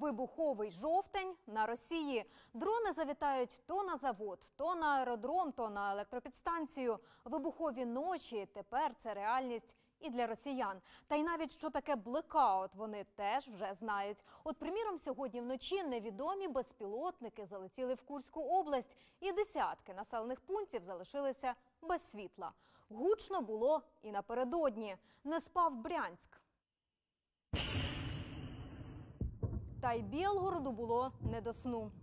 Вибуховий жовтень на Росії. Дрони завітають то на завод, то на аеродром, то на електропідстанцію. Вибухові ночі – тепер це реальність і для росіян. Та й навіть що таке блекаут вони теж вже знають. От, приміром, сьогодні вночі невідомі безпілотники залетіли в Курську область і десятки населених пунктів залишилися без світла. Гучно було і напередодні. Не спав Брянськ. Та й Білгороду було не до сну.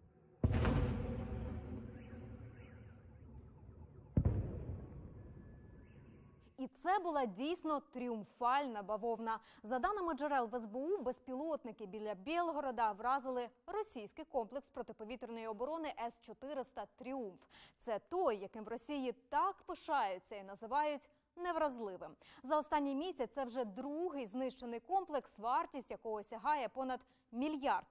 І це була дійсно тріумфальна бавовна. За даними джерел в СБУ, безпілотники біля Білгорода вразили російський комплекс протиповітряної оборони С-400 «Тріумф». Це той, яким в Росії так пишаються і називають невразливим. За останній місяць це вже другий знищений комплекс, вартість якого сягає понад $1 мільярд.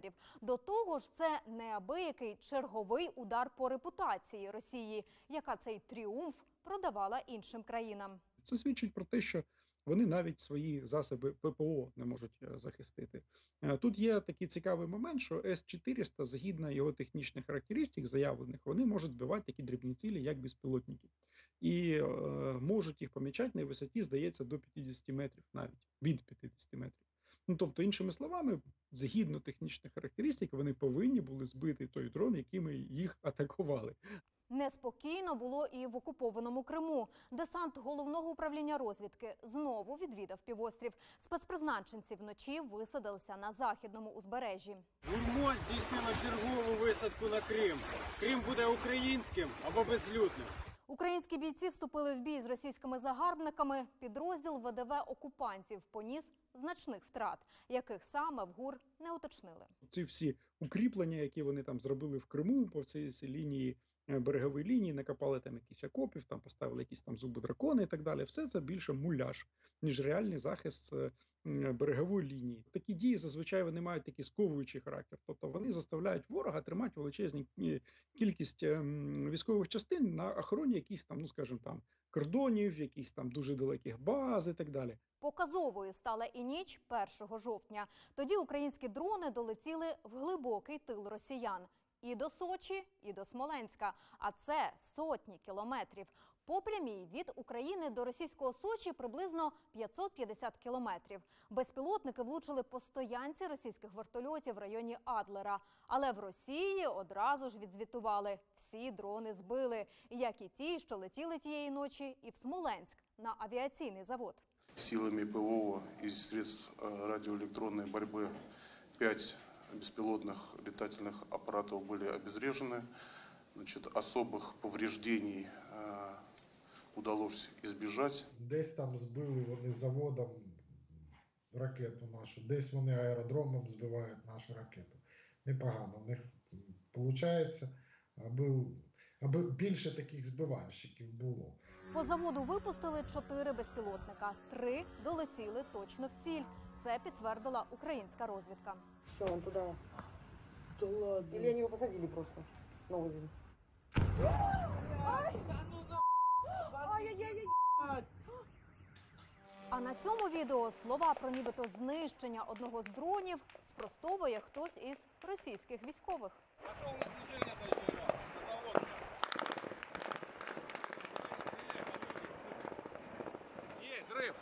До того ж, це неабиякий черговий удар по репутації Росії, яка цей «Тріумф» продавала іншим країнам. Це свідчить про те, що вони навіть свої засоби ППО не можуть захистити. Тут є такий цікавий момент, що С-400, згідно його технічних характеристик заявлених, вони можуть збивати такі дрібні цілі, як безпілотники. І можуть їх помічати на висоті, здається, до 50 метрів, навіть від 50 метрів. Ну, тобто, іншими словами, згідно технічних характеристик, вони повинні були збити той дрон, якими їх атакували. Неспокійно було і в окупованому Криму. Десант Головного управління розвідки знову відвідав півострів. Спецпризначенці вночі висадилися на західному узбережжі. ГУРМО здійснило чергову висадку на Крим. Крим буде українським або безлюдним. Українські бійці вступили в бій з російськими загарбниками. Підрозділ ВДВ окупантів поніс значних втрат, яких саме в ГУР не уточнили. Ці всі укріплення, які вони там зробили в Криму по цій лінії, берегової лінії, накопали там якісь окопів, там поставили якісь там зуби дракони і так далі. Все це більше муляж, ніж реальний захист берегової лінії. Такі дії зазвичай вони мають такий сковуючий характер. Тобто вони заставляють ворога тримати величезну кількість військових частин на охороні якихось там, ну скажімо там, кордонів, якісь там дуже далеких баз і так далі. Показовою стала і ніч 1 жовтня. Тоді українські дрони долетіли в глибокий тил росіян. І до Сочі, і до Смоленська. А це сотні кілометрів. По прямій від України до російського Сочі приблизно 550 кілометрів. Безпілотники влучили по стоянці російських вертольотів в районі Адлера. Але в Росії одразу ж відзвітували. Всі дрони збили. Як і ті, що летіли тієї ночі і в Смоленськ на авіаційний завод. Силами ПВО и средств радиоэлектронной борьбы 5 беспилотных летательных аппаратов были обезврежены. Значит, особых повреждений удалось избежать. Десь там збили вони заводом ракету нашу, десь вони аеродромом збивають нашу ракету. Непогано в них виходить, аби більше таких збивальщиків було. По заводу випустили 4 безпілотника. 3 долетіли точно в ціль. Це підтвердила українська розвідка. Все, он туда. Да ладно. Или они его посадили просто. Новый день. А на цьому відео слова про нібито знищення одного з дронів спростовує хтось із російських військових. Пошел на снижение, на завод. Есть взрыв.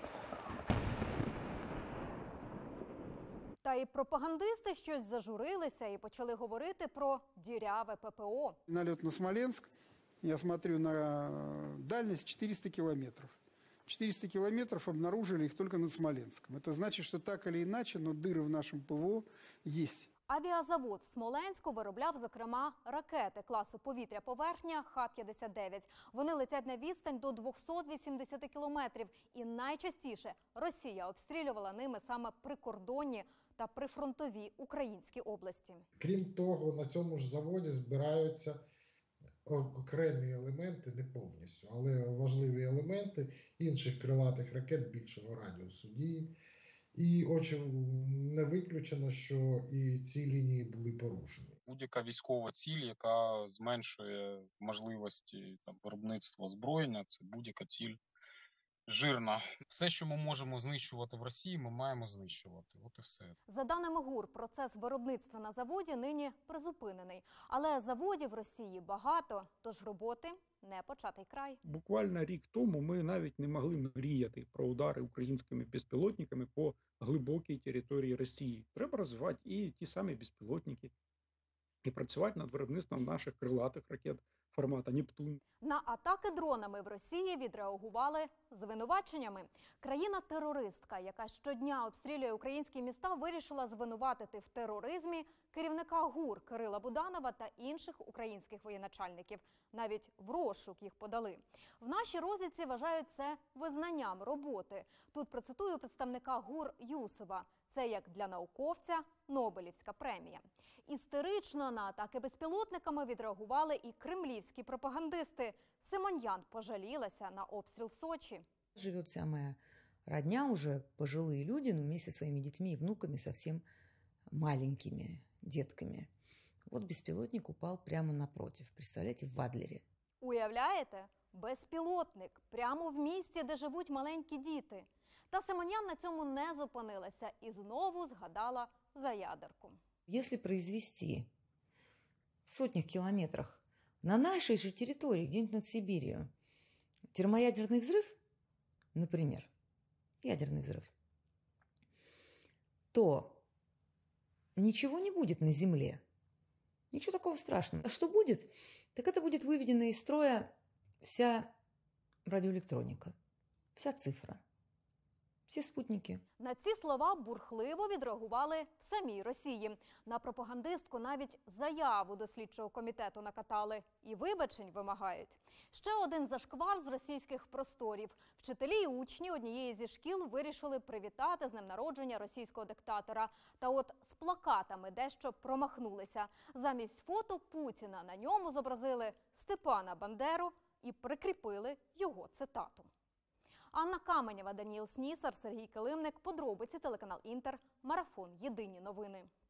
Та й пропагандисти щось зажурилися і почали говорити про діряве ППО. Налет на Смоленск, я смотрю на дальность 400 километров. 400 километров обнаружили их только над Смоленском. Это значит, что так или иначе, но дыры в нашем ПВО есть. Авіазавод в Смоленську виробляв, зокрема, ракети класу повітря-поверхня Х-59. Вони летять на відстань до 280 кілометрів. І найчастіше Росія обстрілювала ними саме прикордонні та прифронтові українські області. Крім того, на цьому ж заводі збираються окремі елементи, не повністю, але важливі елементи інших крилатих ракет більшого радіусу дії. І не виключено, що і ці лінії були порушені. Будь-яка військова ціль, яка зменшує можливості виробництва озброєння, це будь-яка ціль жирно. Все, що ми можемо знищувати в Росії, ми маємо знищувати. От і все. За даними ГУР, процес виробництва на заводі нині призупинений. Але заводів в Росії багато, тож роботи не початий край. Буквально рік тому ми навіть не могли мріяти про удари українськими безпілотниками по глибокій території Росії. Треба розвивати і ті самі безпілотники, і працювати над виробництвом наших крилатих ракет формату «Нептун». На атаки дронами в Росії відреагували звинуваченнями. Країна-терористка, яка щодня обстрілює українські міста, вирішила звинуватити в тероризмі керівника ГУР Кирила Буданова та інших українських воєначальників. Навіть в розшук їх подали. В нашій розвідці вважають це визнанням роботи. Тут процитую представника ГУР Юсова. Це як для науковця Нобелівська премія. Істерично на атаки безпілотниками відреагували і кремлівські пропагандисти. Симоньян пожалілася на обстріл Сочі. Живет вся моя родня, уже пожилые люди, но вместе со своими детьми и внуками, совсем маленькими детками. Вот беспилотник упал прямо напротив, представляете, в Адлере. Уявляєте? Безпілотник прямо в місті, де живуть маленькі діти. Та Симоньян на цьому не зупинилася і знову згадала за ядерку. Если произвести в сотнях километрах на нашей же территории, где-нибудь над Сибирью, термоядерный взрыв, например, ядерный взрыв, то ничего не будет на Земле. Ничего такого страшного. А что будет? Так это будет выведена из строя вся радиоэлектроника, вся цифра. Всі спутники. На ці слова бурхливо відреагували в самій Росії. На пропагандистку навіть заяву до слідчого комітету накатали і вибачень вимагають. Ще один зашквар з російських просторів. Вчителі і учні однієї зі шкіл вирішили привітати з днем народження російського диктатора. Та от з плакатами дещо промахнулися. Замість фото Путіна на ньому зобразили Степана Бандеру і прикріпили його цитату. Анна Каменєва, Даніл Снісар, Сергій Килимник. Подробиці, телеканал Інтер. Марафон. Єдині новини.